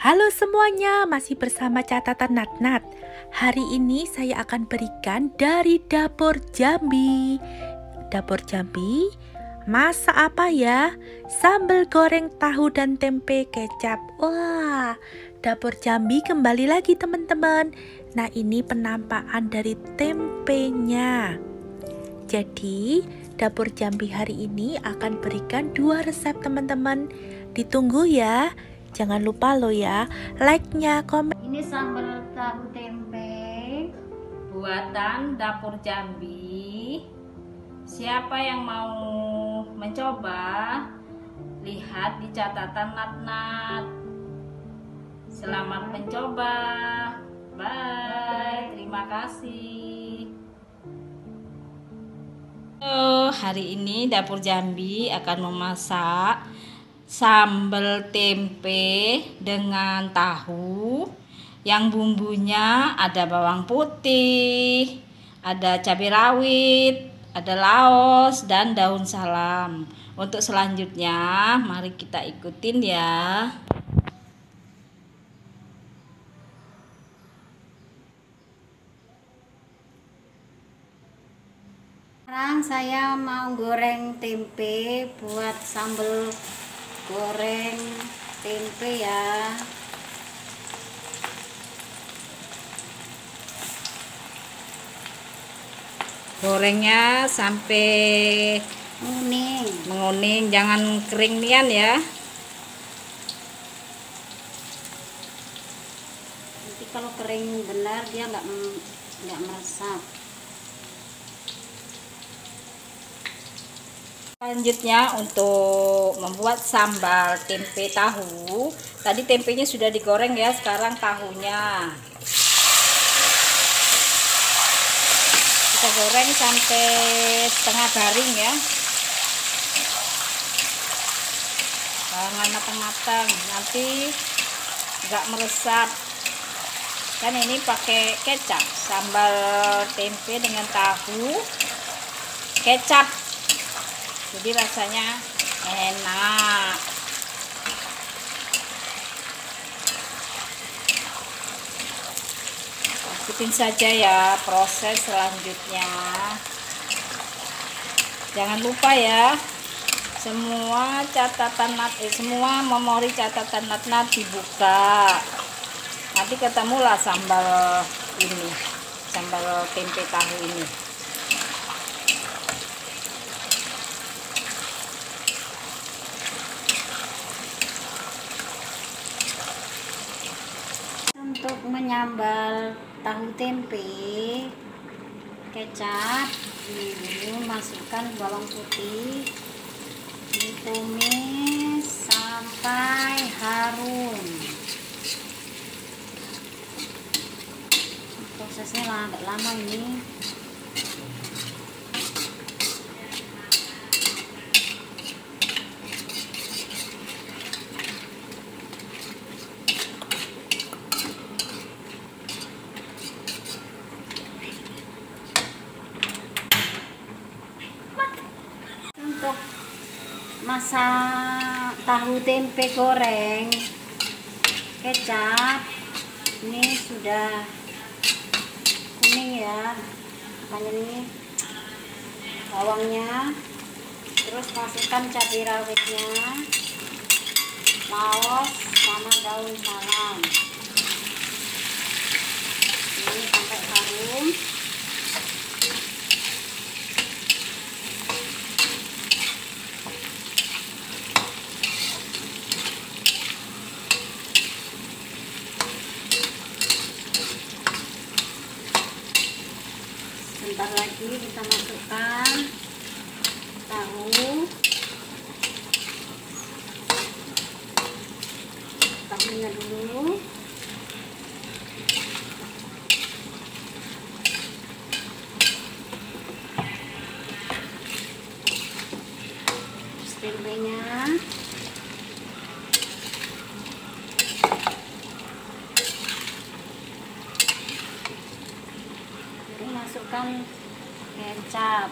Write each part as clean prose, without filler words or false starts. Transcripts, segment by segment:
Halo semuanya, masih bersama catatan Nat-Nat. Hari ini saya akan berikan dari Dapur Jambi. Dapur Jambi, masak apa ya? Sambal goreng tahu dan tempe kecap. Wah, Dapur Jambi kembali lagi teman-teman. Nah, ini penampakan dari tempenya. Jadi, Dapur Jambi hari ini akan berikan 2 resep teman-teman. Ditunggu ya. Jangan lupa lo ya, like-nya, komen. Ini sambal tahu tempe buatan Dapur Jambi. Siapa yang mau mencoba, lihat di catatan Nat-Nat. Selamat mencoba. Bye. Terima kasih. Hari ini Dapur Jambi akan memasak sambal tempe dengan tahu yang bumbunya ada bawang putih, ada cabai rawit, ada laos dan daun salam. Untuk selanjutnya mari kita ikutin ya. Sekarang saya mau goreng tempe buat sambal goreng tempe ya. Gorengnya sampai menguning, jangan kering nian ya. Nanti kalau kering benar dia nggak meresap. Selanjutnya untuk membuat sambal tempe tahu, tadi tempenya sudah digoreng ya, sekarang tahunya kita goreng sampai setengah garing ya, jangan matang-matang, nanti nggak meresap. Kan ini pakai kecap, sambal tempe dengan tahu kecap, jadi rasanya enak. Ikutin saja ya proses selanjutnya. Jangan lupa ya, semua catatan semua memori catatan Nat-Nat dibuka. Nanti ketemulah sambal ini, sambal tempe tahu ini. Untuk menyambal tahu tempe kecap, ini masukkan bawang putih, ditumis sampai harum. Prosesnya agak lama ini. Untuk masak tahu tempe goreng kecap, ini sudah kuning ya, makanya ini bawangnya, terus masukkan cabai rawitnya, laos sama daun salam. Ini sampai harum. Sebentar lagi kita masukkan tahunya dulu. Terus tempenya. Masukkan kecap,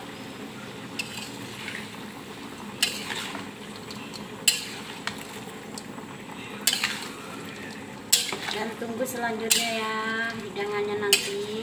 Dan tunggu selanjutnya ya hidangannya nanti.